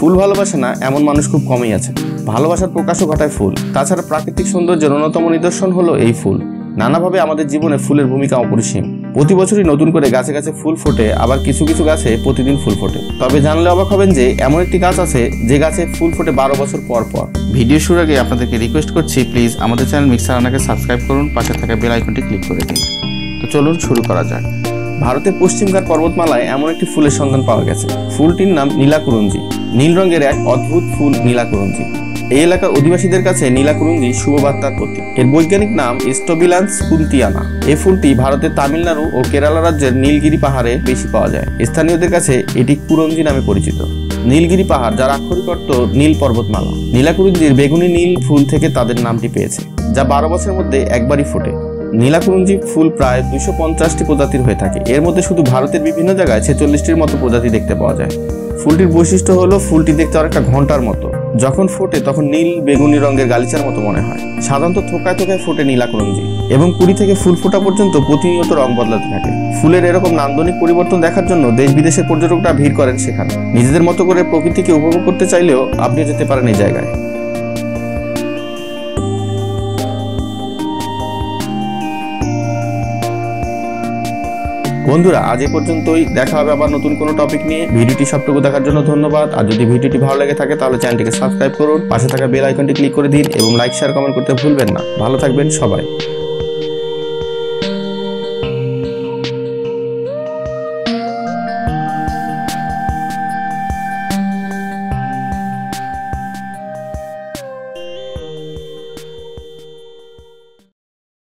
ফুল ভালোবাসে না এমন মানুষ খুব কমই আছে। ভালোবাসার প্রকাশও ঘটায় ফুল। তাছাড়া প্রাকৃতিক সৌন্দর্যের অন্যতম নিদর্শন হলো এই ফুল। নানাভাবে আমাদের জীবনে ফুলের ভূমিকা অপরিসীম। প্রতি বছরই নতুন করে গাছে গাছে ফুল ফোটে, আবার কিছু কিছু গাছে প্রতিদিন ফুল ফোটে। তবে জানলে অবাক হবেন যে এমন একটি গাছ আছে যে গাছে ফুল ফোটে 12 বছর পর পর। ভিডিও শুরুর আগে আপনাদেরকে রিকোয়েস্ট করছি, প্লিজ আমাদের চ্যানেল মিক্সার রানাকে সাবস্ক্রাইব করুন, পাশে থাকা বেল আইকনটি ক্লিক করে দিন। তো চলুন শুরু করা যাক। ভারতের পশ্চিমঘাট পর্বতমালায় এমন একটি ফুলের সন্ধান পাওয়া গেছে। ফুলটির নাম নীলাকুরঞ্জি। নীল রঙের এক অদ্ভুত ফুল নীলাকুরঞ্জি। এই এলাকার অধিবাসীদের কাছে নীলাকুরঞ্জি শুভবার্তার প্রতীক। এর বৈজ্ঞানিক নাম স্টোবিলান্স কুন্তিয়ানা। এই ফুলটি ভারতের তামিলনাড়ু ও কেরালা রাজ্যের নীলগিরি পাহাড়ে বেশি পাওয়া যায়। স্থানীয়দের কাছে এটি কুরঞ্জি নামে পরিচিত। নীলগিরি পাহাড়, যার আক্ষরিক অর্থ নীল পর্বতমালা। নীলাকুরঞ্জির বেগুনি নীল ফুল থেকে তাদের নামটি পেয়েছে, যা 12 বছরের মধ্যে একবারই ফোটে। নীলাকুরঞ্জি ফুল প্রায় 250টি প্রজাতির হয়ে থাকে। এর মধ্যে শুধু ভারতের বিভিন্ন জায়গায় 46টির মতো প্রজাতি দেখতে পাওয়া যায়। ফুলটির বৈশিষ্ট্য হলো ফুলটি দেখতে অনেকটা ঘন্টার মতো। যখন ফোটে তখন নীল বেগুনি রঙের গালিচার মতো মনে হয়। সাধারণত থোকায় থোকায় ফোটে নীলাকুরঞ্জি এবং কুড়ি থেকে ফুল ফোটা পর্যন্ত প্রতিনিয়ত রং বদলাতে থাকে। ফুলের এরকম নান্দনিক পরিবর্তন দেখার জন্য দেশ বিদেশের পর্যটকরা ভিড় করেন সেখানে। নিজেদের মতো করে প্রকৃতিকে উপভোগ করতে চাইলেও আপনিও যেতে পারেন এই জায়গায়। বন্ধুরা, আজ এ পর্যন্তই। দেখা হবে আবার নতুন কোনো টপিক নিয়ে। ভিডিওটি সবটুকু দেখার জন্য ধন্যবাদ। আর যদি ভিডিওটি ভালো লেগে থাকে তাহলে চ্যানেলটিকে সাবস্ক্রাইব করুন, পাশে থাকা বেল আইকনটি ক্লিক করে দিন এবং লাইক, শেয়ার, কমেন্ট করতে ভুলবেন না। ভালো থাকবেন সবাই।